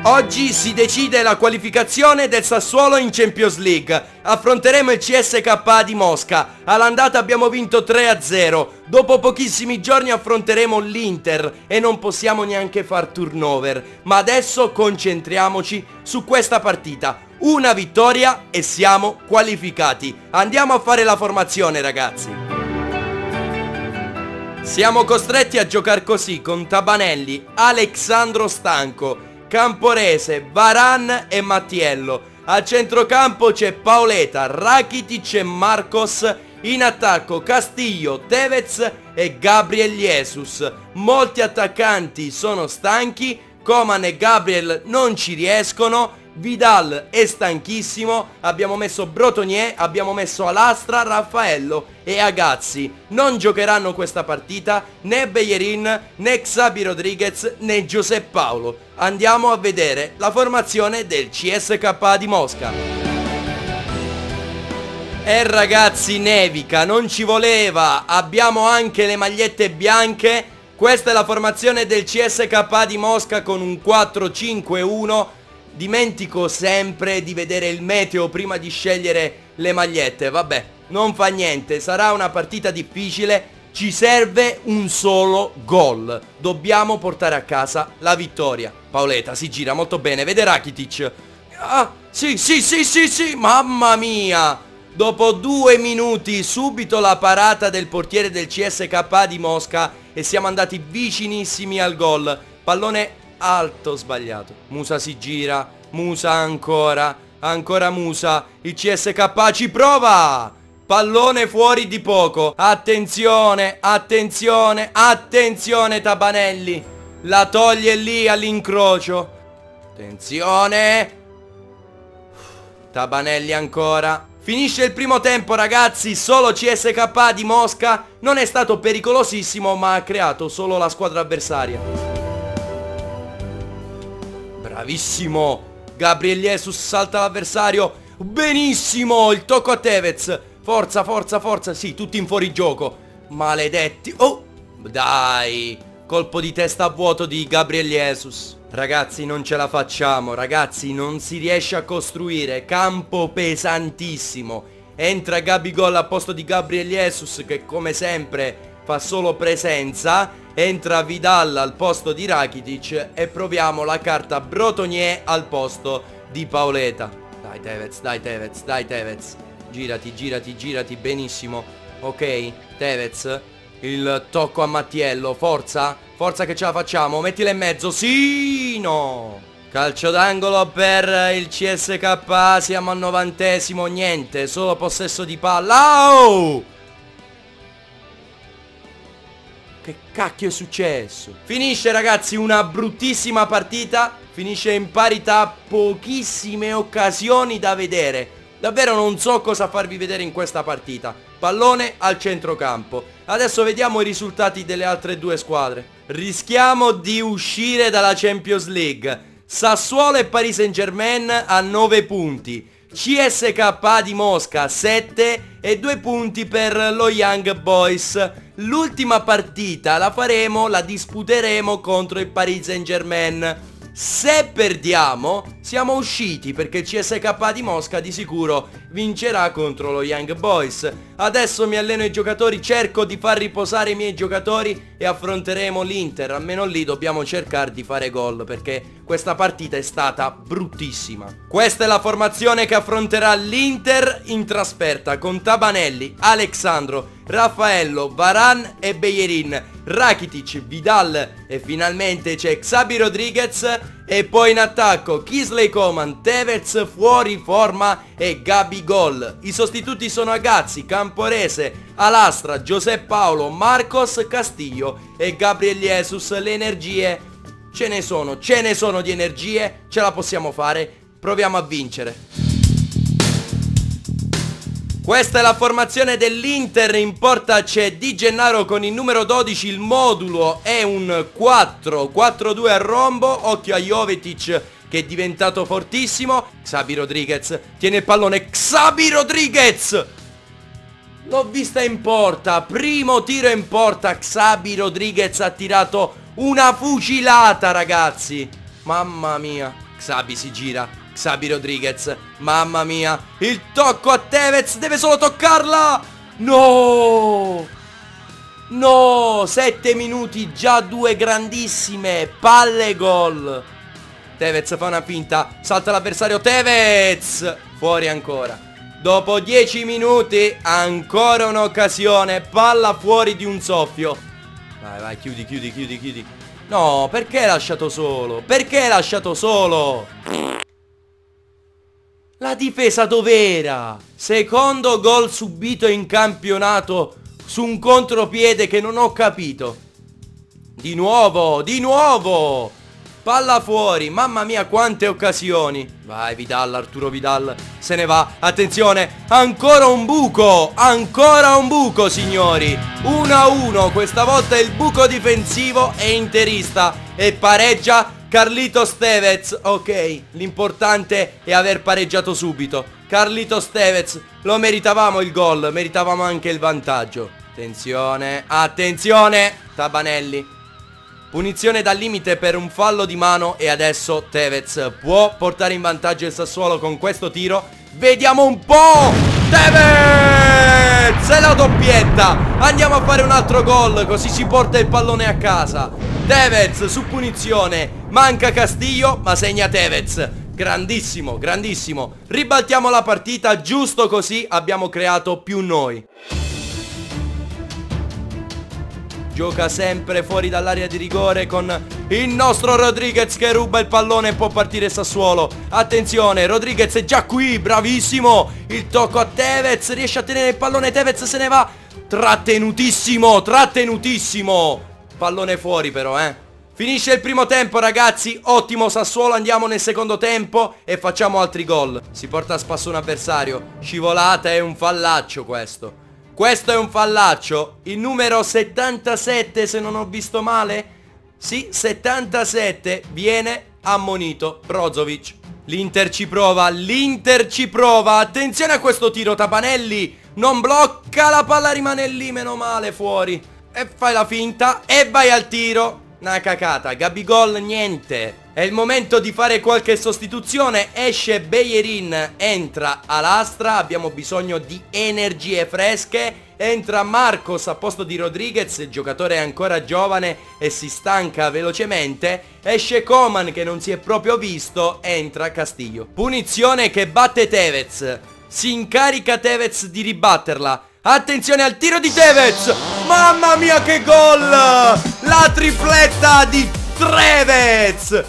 Oggi si decide la qualificazione del Sassuolo in Champions League. Affronteremo il CSKA di Mosca. All'andata abbiamo vinto 3-0. Dopo pochissimi giorni affronteremo l'Inter e non possiamo neanche far turnover. Ma adesso concentriamoci su questa partita. Una vittoria e siamo qualificati. Andiamo a fare la formazione, ragazzi. Siamo costretti a giocare così con Tabanelli, Alexandro Stanco, Camporese, Varane e Mattiello. Al centrocampo c'è Paoletta, Rakitic e Marcos. In attacco Castillo, Tevez e Gabriel Jesus. Molti attaccanti sono stanchi, Coman e Gabriel non ci riescono. Vidal è stanchissimo. Abbiamo messo Bretonnier, abbiamo messo Alastra, Raffaello e Agazzi. Non giocheranno questa partita né Bellerin, né Xabi Rodriguez, né Josep Paolo. Andiamo a vedere la formazione del CSKA di Mosca. Ragazzi, nevica, non ci voleva. Abbiamo anche le magliette bianche. Questa è la formazione del CSKA di Mosca con un 4-5-1. Dimentico sempre di vedere il meteo prima di scegliere le magliette. Vabbè, non fa niente, sarà una partita difficile. Ci serve un solo gol. Dobbiamo portare a casa la vittoria. Paoletta si gira molto bene, vede Rakitic. Ah, sì, mamma mia. Dopo 2 minuti subito la parata del portiere del CSKA di Mosca e siamo andati vicinissimi al gol. Pallone alto, sbagliato. Musa si gira, Musa ancora Musa. Il CSKA ci prova. Pallone fuori di poco. Attenzione Tabanelli. La toglie lì all'incrocio. Attenzione. Tabanelli ancora. Finisce il primo tempo, ragazzi. Solo CSKA di Mosca. Non è stato pericolosissimo, ma ha creato solo la squadra avversaria. Bravissimo. Gabriel Jesus salta l'avversario. Benissimo. Il tocco a Tevez. Forza. Sì, tutti in fuorigioco. Maledetti. Oh, dai. Colpo di testa a vuoto di Gabriel Jesus. Ragazzi, non ce la facciamo. Ragazzi, non si riesce a costruire. Campo pesantissimo. Entra Gabigol al posto di Gabriel Jesus, che come sempre fa solo presenza. Entra Vidal al posto di Rakitic e proviamo la carta Bretonnier al posto di Paoletta. Dai Tevez. Girati, benissimo. Ok, Tevez. Il tocco a Mattiello, forza che ce la facciamo. Mettila in mezzo, sì, no. Calcio d'angolo per il CSKA. Siamo al 90esimo, niente, solo possesso di palla. Oh! Che cacchio è successo? Finisce, ragazzi, una bruttissima partita. Finisce in parità, pochissime occasioni da vedere. Davvero non so cosa farvi vedere in questa partita. Pallone al centrocampo. Adesso vediamo i risultati delle altre due squadre. Rischiamo di uscire dalla Champions League. Sassuolo e Paris Saint-Germain a 9 punti. CSKA di Mosca 7 e 2 punti per lo Young Boys. L'ultima partita la disputeremo contro il Paris Saint-Germain. Se perdiamo siamo usciti, perché il CSKA di Mosca di sicuro vincerà contro lo Young Boys. Adesso mi alleno i giocatori, cerco di far riposare i miei giocatori e affronteremo l'Inter. Almeno lì dobbiamo cercare di fare gol, perché questa partita è stata bruttissima. Questa è la formazione che affronterà l'Inter in trasferta, con Tabanelli, Alexandro, Raffaello, Varane e Bellerin, Rakitic, Vidal e finalmente c'è Xabi Rodriguez. E poi in attacco Kingsley Coman, Tevez fuori forma e Gabigol. I sostituti sono Agazzi, Camporese, Alastra, Josep Paolo, Marcos, Castillo e Gabriel Jesus. Le energie ce ne sono di energie. Ce la possiamo fare. Proviamo a vincere. Questa è la formazione dell'Inter. In porta c'è Di Gennaro con il numero 12. Il modulo è un 4-4-2 a rombo. Occhio a Jovetic, che è diventato fortissimo. Xabi Rodriguez tiene il pallone. Xabi Rodriguez! L'ho vista in porta. Primo tiro in porta. Xabi Rodriguez ha tirato una fucilata, ragazzi. Mamma mia. Xabi si gira, Xabi Rodriguez, mamma mia, il tocco a Tevez, deve solo toccarla. No, no, 7 minuti, già 2 grandissime palle gol. Tevez fa una finta, salta l'avversario, Tevez, fuori ancora. Dopo 10 minuti, ancora un'occasione, palla fuori di un soffio. Vai, vai, chiudi, chiudi, chiudi, chiudi. No, perché hai lasciato solo? Perché hai lasciato solo? La difesa dov'era? Secondo gol subito in campionato su un contropiede che non ho capito. Di nuovo, di nuovo. Palla fuori, mamma mia quante occasioni. Vai Vidal, Arturo Vidal, se ne va, attenzione, ancora un buco signori. 1-1, questa volta il buco difensivo è interista e pareggia Carlitos Tevez. Ok, l'importante è aver pareggiato subito. Carlitos Tevez, lo meritavamo il gol, meritavamo anche il vantaggio. Attenzione, attenzione, Tabanelli. Punizione dal limite per un fallo di mano e adesso Tevez può portare in vantaggio il Sassuolo con questo tiro. Vediamo un po'. Tevez! E la doppietta. Andiamo a fare un altro gol, così si porta il pallone a casa. Tevez su punizione. Manca Castillo ma segna Tevez. Grandissimo, grandissimo. Ribaltiamo la partita, giusto così abbiamo creato più noi. Gioca sempre fuori dall'area di rigore con il nostro Rodriguez che ruba il pallone e può partire Sassuolo. Attenzione, Rodriguez è già qui, bravissimo. Il tocco a Tevez, riesce a tenere il pallone, Tevez se ne va. Trattenutissimo, trattenutissimo. Pallone fuori però, Finisce il primo tempo ragazzi, ottimo Sassuolo, andiamo nel secondo tempo e facciamo altri gol. Si porta a spasso un avversario, scivolata, è un fallaccio questo. Questo è un fallaccio. Il numero 77 se non ho visto male. Sì, 77 viene ammonito Brozovic. L'Inter ci prova, l'Inter ci prova. Attenzione a questo tiro, Tabanelli non blocca, la palla rimane lì, meno male, fuori. E fai la finta e vai al tiro. Una cacata, Gabigol niente. È il momento di fare qualche sostituzione. Esce Bellerin, entra Alastra. Abbiamo bisogno di energie fresche. Entra Marcos a posto di Rodriguez. Il giocatore è ancora giovane e si stanca velocemente. Esce Coman che non si è proprio visto. Entra Castillo. Punizione che batte Tevez. Si incarica Tevez di ribatterla. Attenzione al tiro di Tevez. Mamma mia che gol. La tripletta di Tevez.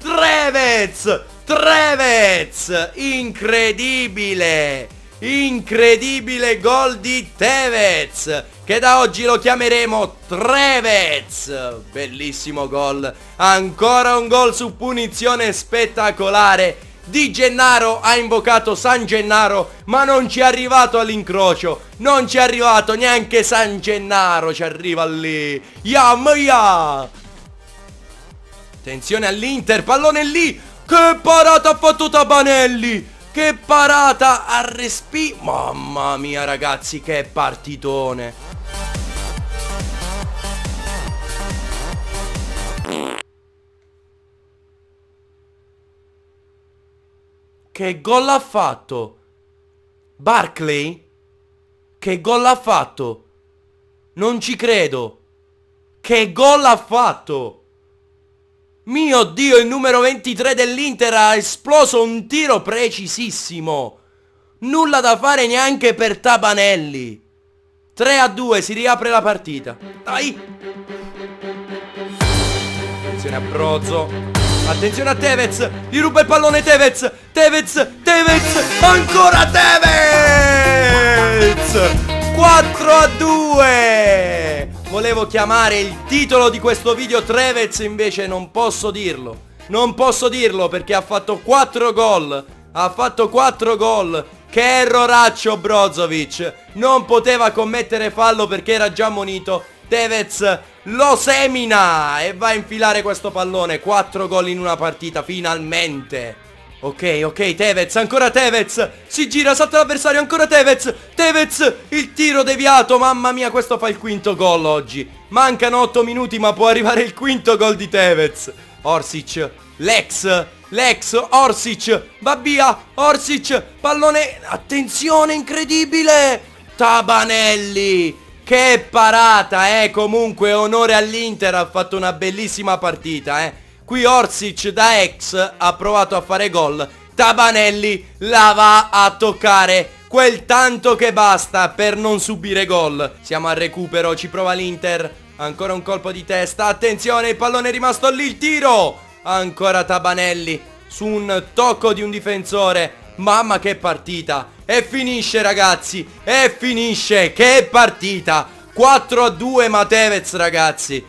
Tevez, incredibile, incredibile gol di Tevez, che da oggi lo chiameremo Tevez. Bellissimo gol, ancora un gol su punizione spettacolare. Di Gennaro ha invocato San Gennaro ma non ci è arrivato all'incrocio. Non ci è arrivato neanche San Gennaro, ci arriva lì. Ya. Attenzione all'Inter, pallone lì. Che parata ha fatto Tabanelli. Che parata a mamma mia ragazzi, che partitone. Che gol ha fatto? Barkley? Che gol ha fatto? Non ci credo. Che gol ha fatto? Mio Dio, il numero 23 dell'Inter ha esploso un tiro precisissimo. Nulla da fare neanche per Tabanelli. 3-2, si riapre la partita. Dai. Attenzione a Brozo. Attenzione a Tevez. Gli ruba il pallone Tevez. Tevez. Ancora Tevez. 4-2. Volevo chiamare il titolo di questo video Tevez, invece non posso dirlo. Non posso dirlo perché ha fatto 4 gol. Ha fatto 4 gol. Che erroraccio Brozovic. Non poteva commettere fallo perché era già ammonito. Tevez lo semina e va a infilare questo pallone. 4 gol in una partita, finalmente. Ok, Tevez, ancora Tevez. Si gira, salta l'avversario, ancora Tevez. Tevez, il tiro deviato. Mamma mia, questo fa il quinto gol oggi. Mancano 8 minuti ma può arrivare il quinto gol di Tevez. Orsic, l'ex l'ex Orsic, va via, Orsic, pallone, attenzione, incredibile, Tabanelli, che parata, comunque onore all'Inter, ha fatto una bellissima partita, Qui Orsic da ex ha provato a fare gol, Tabanelli la va a toccare, quel tanto che basta per non subire gol. Siamo al recupero, ci prova l'Inter, ancora un colpo di testa, attenzione, il pallone è rimasto lì, il tiro, ancora Tabanelli su un tocco di un difensore. Mamma che partita. E finisce ragazzi, e finisce, che partita. 4-2 Matevez ragazzi,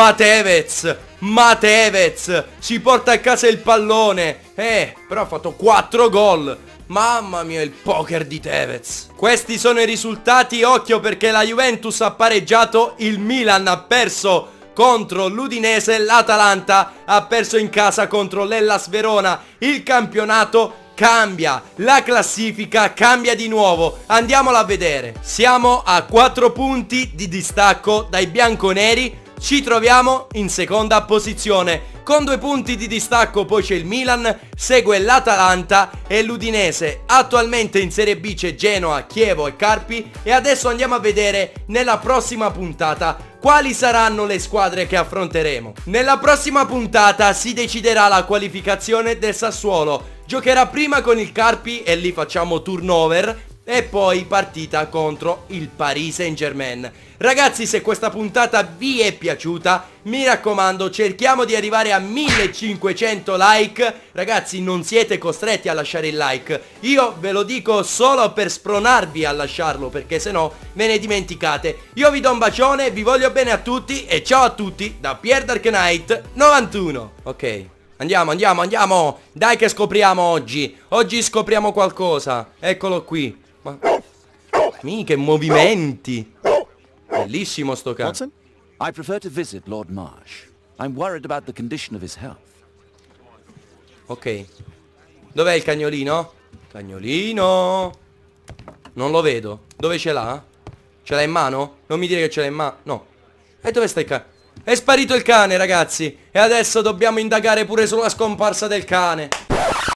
Matevez si porta a casa il pallone, però ha fatto 4 gol. Mamma mia, il poker di Tevez. Questi sono i risultati, occhio perché la Juventus ha pareggiato, il Milan ha perso contro l'Udinese, l'Atalanta ha perso in casa contro l'Hellas Verona. Il campionato cambia, la classifica cambia di nuovo, andiamola a vedere. Siamo a 4 punti di distacco dai bianconeri, ci troviamo in seconda posizione. Con 2 punti di distacco poi c'è il Milan, segue l'Atalanta e l'Udinese. Attualmente in Serie B c'è Genoa, Chievo e Carpi. E adesso andiamo a vedere nella prossima puntata quali saranno le squadre che affronteremo. Nella prossima puntata si deciderà la qualificazione del Sassuolo. Giocherà prima con il Carpi e lì facciamo turnover, e poi partita contro il Paris Saint-Germain. Ragazzi, se questa puntata vi è piaciuta, mi raccomando, cerchiamo di arrivare a 1500 like. Ragazzi, non siete costretti a lasciare il like, io ve lo dico solo per spronarvi a lasciarlo, perché sennò ve ne dimenticate. Io vi do un bacione, vi voglio bene a tutti e ciao a tutti da PierDarkKnight91. Ok, andiamo, dai che scopriamo oggi. Oggi scopriamo qualcosa, eccolo qui. Ma che movimenti. Bellissimo sto cane. Watson, I prefer to visit Lord Marsh. I'm worried about the condition of his health. Ok. Dov'è il cagnolino? Cagnolino. Non lo vedo. Dove ce l'ha? Ce l'ha in mano? Non mi dire che ce l'ha in mano. No. E dove sta il cane? È sparito il cane, ragazzi. E adesso dobbiamo indagare pure sulla scomparsa del cane.